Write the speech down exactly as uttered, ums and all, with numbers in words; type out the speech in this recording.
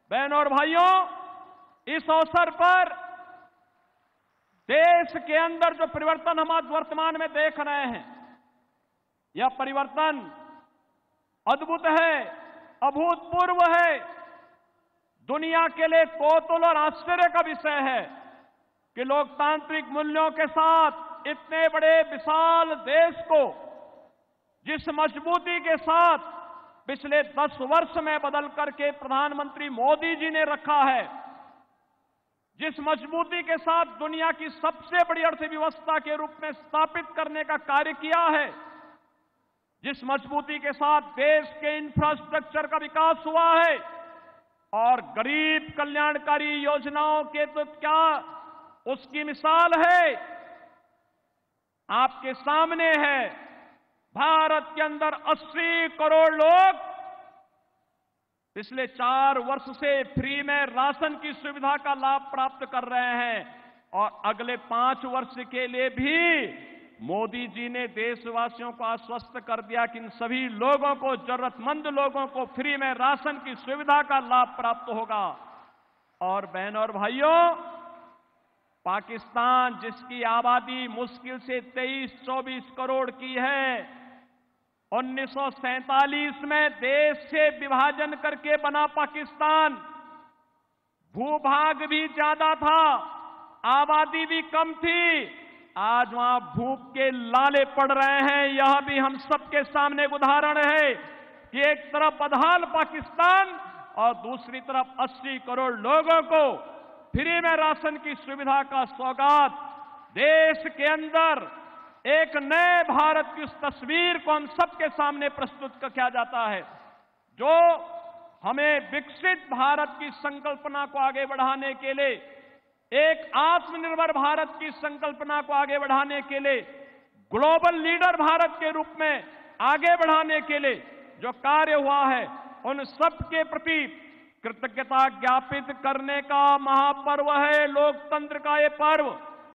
बहनों और भाइयों, इस अवसर पर देश के अंदर जो परिवर्तन हम आज वर्तमान में देख रहे हैं, यह परिवर्तन अद्भुत है, अभूतपूर्व है। दुनिया के लिए कौतूहल और आश्चर्य का विषय है कि लोकतांत्रिक मूल्यों के साथ इतने बड़े विशाल देश को जिस मजबूती के साथ पिछले दस वर्ष में बदल करके प्रधानमंत्री मोदी जी ने रखा है, जिस मजबूती के साथ दुनिया की सबसे बड़ी अर्थव्यवस्था के रूप में स्थापित करने का कार्य किया है, जिस मजबूती के साथ देश के इंफ्रास्ट्रक्चर का विकास हुआ है और गरीब कल्याणकारी योजनाओं के तो क्या उसकी मिसाल है आपके सामने है। भारत के अंदर अस्सी करोड़ लोग पिछले चार वर्ष से फ्री में राशन की सुविधा का लाभ प्राप्त कर रहे हैं और अगले पांच वर्ष के लिए भी मोदी जी ने देशवासियों को आश्वस्त कर दिया कि इन सभी लोगों को, जरूरतमंद लोगों को फ्री में राशन की सुविधा का लाभ प्राप्त होगा। और बहनों और भाइयों, पाकिस्तान जिसकी आबादी मुश्किल से तेईस चौबीस करोड़ की है, उन्नीस सौ सैंतालीस में देश से विभाजन करके बना पाकिस्तान, भूभाग भी ज्यादा था, आबादी भी कम थी। आज वहां भूख के लाले पड़ रहे हैं। यह भी हम सबके सामने एक उदाहरण है कि एक तरफ बदहाल पाकिस्तान और दूसरी तरफ अस्सी करोड़ लोगों को फ्री में राशन की सुविधा का सौगात। देश के अंदर एक नए भारत की उस तस्वीर को हम सबके सामने प्रस्तुत किया जाता है जो हमें विकसित भारत की संकल्पना को आगे बढ़ाने के लिए, एक आत्मनिर्भर भारत की संकल्पना को आगे बढ़ाने के लिए, ग्लोबल लीडर भारत के रूप में आगे बढ़ाने के लिए जो कार्य हुआ है, उन सबके प्रति कृतज्ञता ज्ञापित करने का महापर्व है लोकतंत्र का ये पर्व।